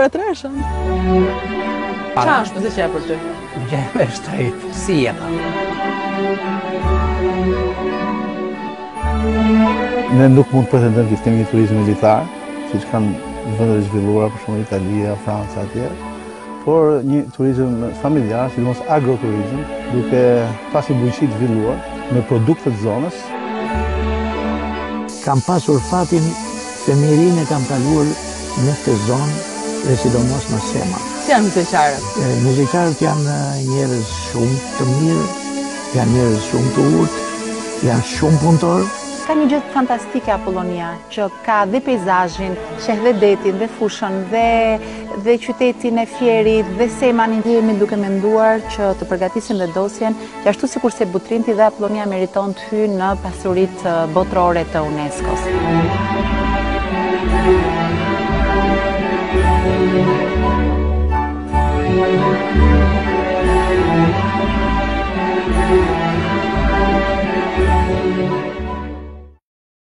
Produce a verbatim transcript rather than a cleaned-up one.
mbretëreshën. Qa është zë që e për ty? Më me shtrit, si e tha. Ne nuk mund të pretendojmë që kemi një turizëm militar, siç kanë vendet e zhvilluara, për shembull Italia, Franca etj. Por një turizëm familjar, sidomos agroturizëm, duke pasur bujqi të zhvilluar me produkte të zonës. Kam pasur fatin se mirin e kam kaluar në këtë zonë dhe sidomos në Sema. Si janë muziktarët? Muziktarët janë njerëz shumë të mirë, janë njerëz shumë të urtë, janë shumë punëtorë. Ka një gjë fantastike Apollonia, që ka dhe peizazhin, sheh dhe detin, dhe fushën, dhe, dhe qytetin e Fierit, dhe Seman. Jemi duke menduar që të përgatisim dhe dosjen, që ashtu sikur se Butrinti dhe Apollonia meriton të hyjë në pasuritë botërore të UNESCO-s.